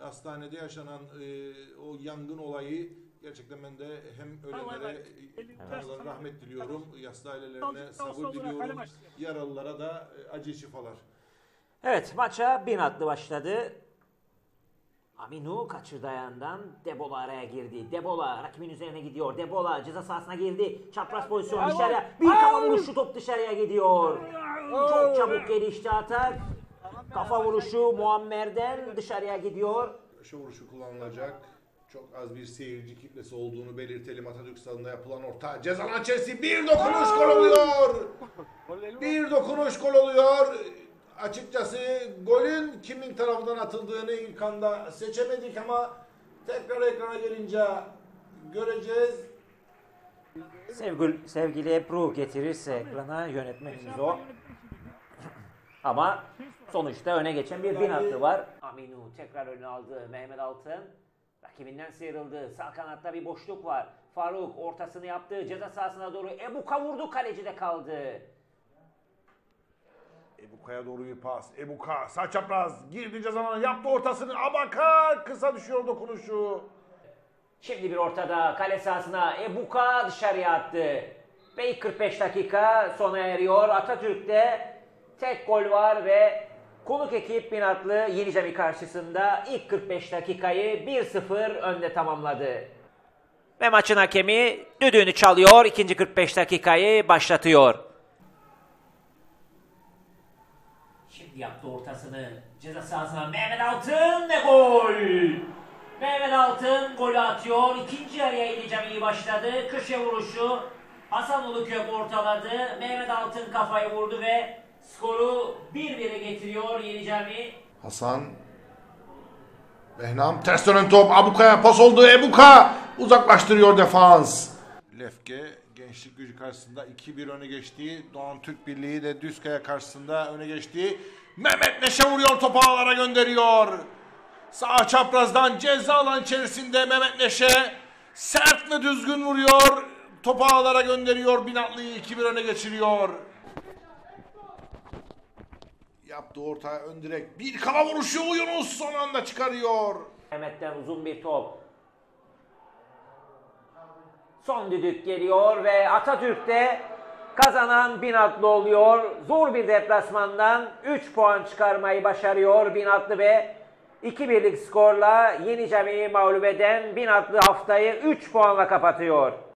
hastanede yaşanan o yangın olayı gerçekten ben de hem ölenlere Tanrı'dan rahmet diliyorum, yaslı ailelerine sabır diliyorum, yaralılara da acı şifalar. Evet, maça Binatlı başladı. Aminu kaçırdı ayağından. Debola araya girdi. Debola rakibin üzerine gidiyor. Debola ceza sahasına girdi. Çapraz pozisyon dışarıya. Bir kafa vuruşu, top dışarıya gidiyor. Çok çabuk gelişti atak. Kafa vuruşu Muammer'den dışarıya gidiyor. Köşe vuruşu kullanılacak. Çok az bir seyirci kitlesi olduğunu belirtelim. Atatürk Stadı'nda yapılan orta. Ceza alan içerisi bir dokunuş gol oluyor. Bir dokunuş gol oluyor. Açıkçası golün kimin tarafından atıldığını ilk anda seçemedik ama tekrar ekrana gelince göreceğiz. Sevgili Ebru getirirse ekrana, yönetmenimiz o. Ama sonuçta öne geçen bir Binatlı var. Aminu tekrar önüne aldı. Mehmet Altın rakibinden sıyrıldı. Sağ kanatta bir boşluk var. Faruk ortasını yaptı. Ceza sahasına doğru Ebuka vurdu. Kalecide kaldı. Ebuka'ya doğru bir pas. Ebuka sağ çapraz girdi ceza alanına, yaptı ortasını. Abaka kısa düşüyor dokunuşu. Şimdi bir ortada kale sahasına Ebuka dışarıya attı. Ve ilk 45 dakika sona eriyor. Atatürk'te tek gol var ve konuk ekip Binatlı Yenicami karşısında ilk 45 dakikayı 1-0 önde tamamladı. Ve maçın hakemi düdüğünü çalıyor. İkinci 45 dakikayı başlatıyor. Şimdi yaptı ortasını. Ceza sahasına Mehmet Altın ve gol! Mehmet Altın golü atıyor. İkinci yarıya Yenicami başladı. Köşe vuruşu Hasan Ulukök ortaladı. Mehmet Altın kafayı vurdu ve skoru 1-1'e getiriyor Yenicami. Hasan Behnam ters dönen top Abuka'ya pas oldu. Ebuka uzaklaştırıyor defans. Lefke Gençlik Gücü karşısında 2-1 öne geçti. Doğan Türk Birliği de Düzkaya karşısında öne geçti. Mehmet Neşe vuruyor, topu ağlara gönderiyor. Sağ çaprazdan ceza alan içerisinde Mehmet Neşe sert ve düzgün vuruyor. Topu ağlara gönderiyor. Binatlı'yı 2-1 öne geçiriyor. Yaptığı orta ön direk. Bir kafa vuruşu Yunus son anda çıkarıyor. Mehmet'ten uzun bir top. Son düdük geliyor ve Atatürk'te kazanan Binatlı oluyor. Zor bir deplasmandan 3 puan çıkarmayı başarıyor Binatlı ve 2-1'lik skorla Yenicami'yi mağlup eden Binatlı haftayı 3 puanla kapatıyor.